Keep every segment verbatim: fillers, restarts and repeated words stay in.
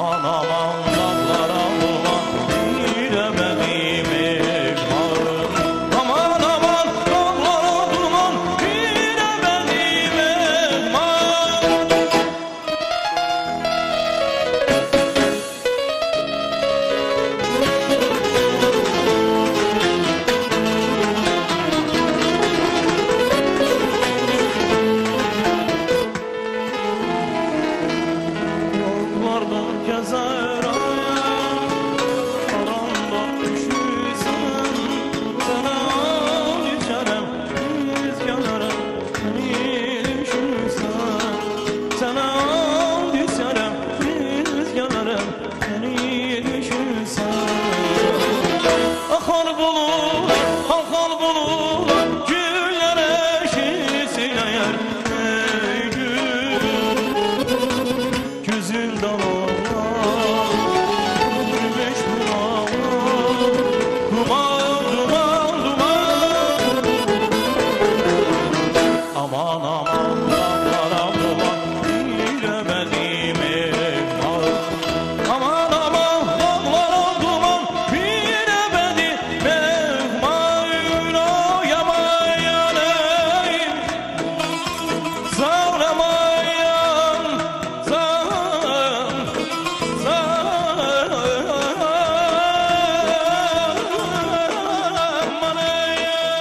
Aman aman dağlara aman bilemedim ekmarım. Aman aman dağlara duman bilemedim ekmarım. Yollarda gezer ayağım, karanlıkta üşüsem, sana düşerim, rüzgarlarım, beni düşürsem. Sana düşerim, rüzgarlarım, beni düşürsem. Akar bulur, akar bulur, güller eşisin eğer, ey gül. Gözünden ağlar, güneş bulanır, duman, duman, duman. Aman aman dağlara duman bilemedim ekmarım. Aman aman dağlara duman bilemedim ekmarım. O yaman yanayım, saramayan, zar, zar, manay.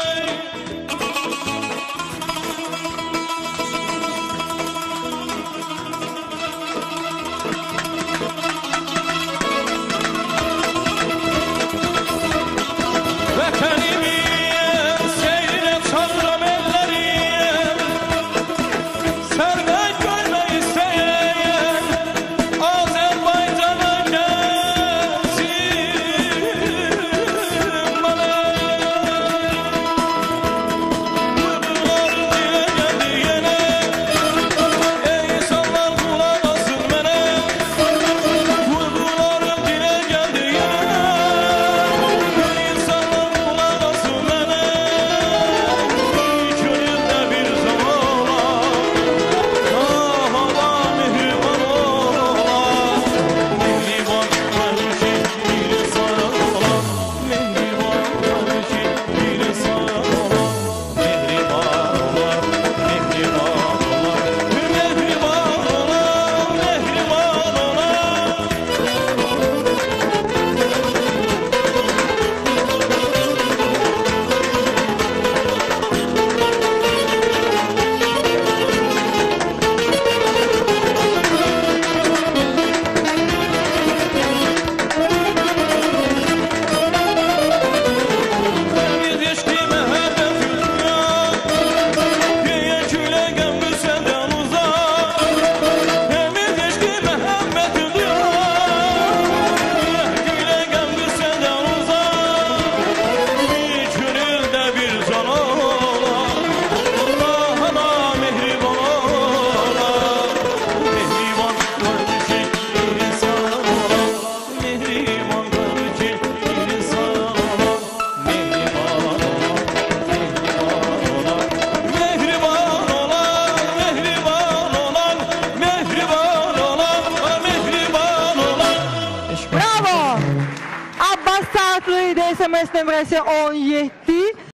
Vatanimi seyre çarram ellerim, servet görmeyi isteyen Azerbaycan'a gelsin bana. Vurdular dile geldi yine, ey insanlar kulak asın bana. Vurdular dile geldi yine, ey insanlar kulak asın bana. Köyünde bir zamanlar, ah Allah mihriban olan, mihriban kardeşi bir sana olan, mihriban kardeşi bir sana olan, mihriban olan, mihriban olan, mihriban olan, mihriban olan. Biz eşki mehabbet dünya, diye külegen bu senden uzak. Biz eşki mehabbet dünya, külegen bu senden uzak. Hiç gönülde bir can olan, Allah'ına mehriban olan. Mehriban kardeşi bir insan olan, mehriban kardeşi bir insan olan, mehriban olan, mehriban olan, mehriban olan, mehriban olan, mehriban olan, mehriban olan. Bravo! Abbas Saatlı'ydı S M S numarası on yedi.